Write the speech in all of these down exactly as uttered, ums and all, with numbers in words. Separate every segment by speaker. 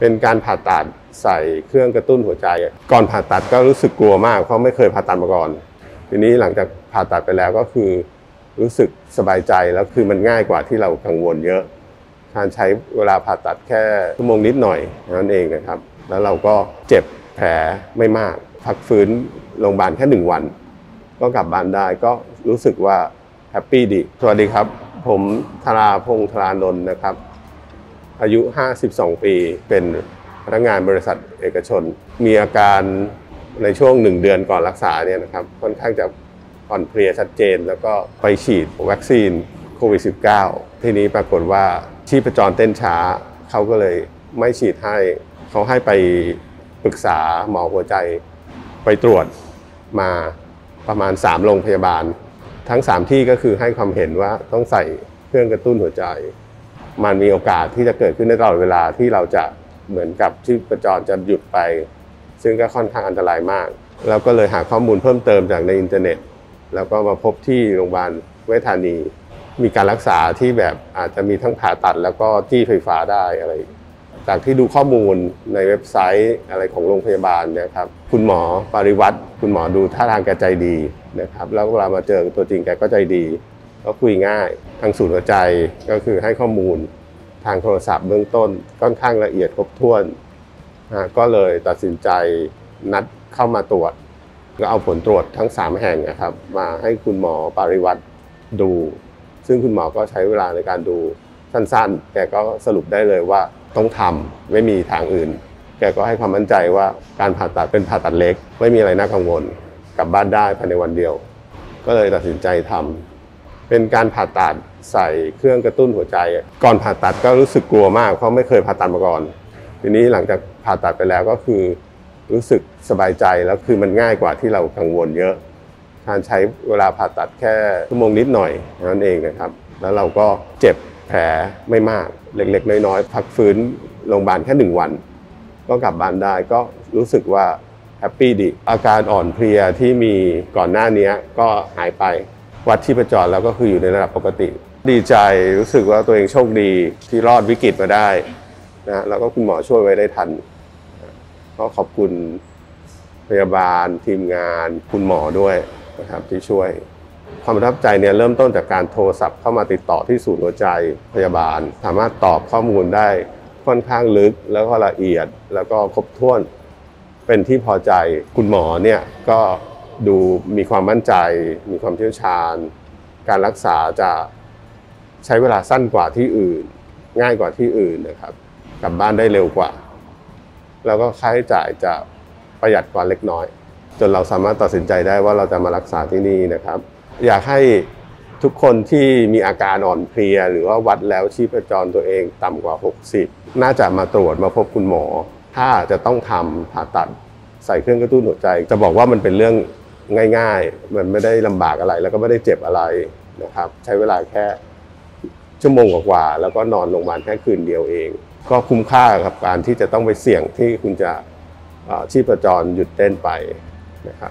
Speaker 1: เป็นการผ่าตัดใส่เครื่องกระตุ้นหัวใจก่อนผ่าตัดก็รู้สึกกลัวมากเพราะไม่เคยผ่าตัดมาก่อนทีนี้หลังจากผ่าตัดไปแล้วก็คือรู้สึกสบายใจแล้วคือมันง่ายกว่าที่เรากังวลเยอะการใช้เวลาผ่าตัดแค่ชั่วโมงนิดหน่อยนั่นเองนะครับแล้วเราก็เจ็บแผลไม่มากพักฟื้นโรงพยาบาลแค่หนึ่งวันก็กลับบ้านได้ก็รู้สึกว่าแฮปปี้ดีสวัสดีครับผมธราพงษ์ธรานนท์นะครับอายุห้าสิบสองปีเป็นพนักงานบริษัทเอกชนมีอาการในช่วงหนึ่งเดือนก่อนรักษาเนี่ยนะครับค่อนข้างจะอ่อนเพลียชัดเจนแล้วก็ไปฉีดวัคซีนโควิด สิบเก้า ทีนี้ปรากฏว่าชีพจรเต้นช้าเขาก็เลยไม่ฉีดให้เขาให้ไปปรึกษาหมอหัวใจไปตรวจมาประมาณสามโรงพยาบาลทั้งสามที่ก็คือให้ความเห็นว่าต้องใส่เครื่องกระตุ้นหัวใจมันมีโอกาสที่จะเกิดขึ้นได้ตลอดเวลาที่เราจะเหมือนกับชีพจรจะหยุดไปซึ่งก็ค่อนข้างอันตรายมากแล้วก็เลยหาข้อมูลเพิ่มเติมจากในอินเทอร์เน็ตแล้วก็มาพบที่โรงพยาบาลเวชธานีมีการรักษาที่แบบอาจจะมีทั้งผ่าตัดแล้วก็จี้ไฟฟ้าได้อะไรจากที่ดูข้อมูลในเว็บไซต์อะไรของโรงพยาบาลนะครับคุณหมอปริวัติคุณหมอดูท่าทางแกใจดีนะครับแล้วเวลามาเจอตัวจริงแกก็ใจดีก็คุยง่ายทางศูนย์หัวใจก็คือให้ข้อมูลทางโทรศัพท์เบื้องต้นค่อนข้างละเอียดครบถ้วนก็เลยตัดสินใจนัดเข้ามาตรวจก็เอาผลตรวจทั้งสามแห่งนะครับมาให้คุณหมอปริวัติดูซึ่งคุณหมอก็ใช้เวลาในการดูสั้นๆแกก็สรุปได้เลยว่าต้องทำไม่มีทางอื่นแกก็ให้ความมั่นใจว่าการผ่าตัดเป็นผ่าตัดเล็กไม่มีอะไรน่ากังวลกลับบ้านได้ภายในวันเดียวก็เลยตัดสินใจทำเป็นการผ่าตัดใส่เครื่องกระตุ้นหัวใจก่อนผ่าตัดก็รู้สึกกลัวมากเพราะไม่เคยผ่าตัดมาก่อนทีนี้หลังจากผ่าตัดไปแล้วก็คือรู้สึกสบายใจแล้วคือมันง่ายกว่าที่เรากังวลเยอะการใช้เวลาผ่าตัดแค่ชั่วโมงนิดหน่อยนั่นเองนะครับแล้วเราก็เจ็บแผลไม่มากเล็กๆน้อยๆพักฟื้นโรงพยาบาลแค่หนึ่งวันก็กลับบ้านได้ก็รู้สึกว่าแฮปปี้ดีอาการอ่อนเพลียที่มีก่อนหน้านี้ก็หายไปวัดชีพจรแล้วก็คืออยู่ในระดับปกติดีใจรู้สึกว่าตัวเองโชคดีที่รอดวิกฤตมาได้นะแล้วก็คุณหมอช่วยไว้ได้ทันก็ขอบคุณพยาบาลทีมงานคุณหมอด้วยนะครับที่ช่วยความประทับใจเนี่ยเริ่มต้นจากการโทรศัพท์เข้ามาติดต่อที่ศูนย์หัวใจพยาบาลสามารถตอบข้อมูลได้ค่อนข้างลึกแล้วก็ละเอียดแล้วก็ครบถ้วนเป็นที่พอใจคุณหมอเนี่ยก็ดูมีความมั่นใจมีความเชี่ยวชาญการรักษาจะใช้เวลาสั้นกว่าที่อื่นง่ายกว่าที่อื่นนะครับกลับบ้านได้เร็วกว่าแล้วก็ค่าใช้จ่ายจะประหยัดกว่าเล็กน้อยจนเราสามารถตัดสินใจได้ว่าเราจะมารักษาที่นี่นะครับอยากให้ทุกคนที่มีอาการอ่อนเพลียหรือว่าวัดแล้วชีพจรตัวเองต่ำกว่าหกสิบน่าจะมาตรวจมาพบคุณหมอถ้าจะต้องทำผ่าตัดใส่เครื่องกระตุ้นหัวใจจะบอกว่ามันเป็นเรื่องง่ายๆมันไม่ได้ลำบากอะไรแล้วก็ไม่ได้เจ็บอะไรนะครับใช้เวลาแค่ชั่วโมงกว่าๆแล้วก็นอนโรงพยาบาลแค่คืนเดียวเองก็คุ้มค่ากับการที่จะต้องไปเสี่ยงที่คุณจะชีพจรหยุดเต้นไปนะครับ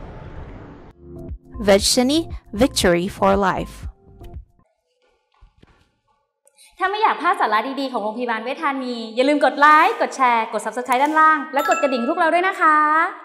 Speaker 2: Vegshani Victory for Life
Speaker 3: ถ้าไม่อยากพลาดสาระดีๆของโรงพยาบาลเวชธานีอย่าลืมกดไลค์กดแชร์กด ซับสไครบ์ ด้านล่างและกดกระดิ่งพวกเราด้วยนะคะ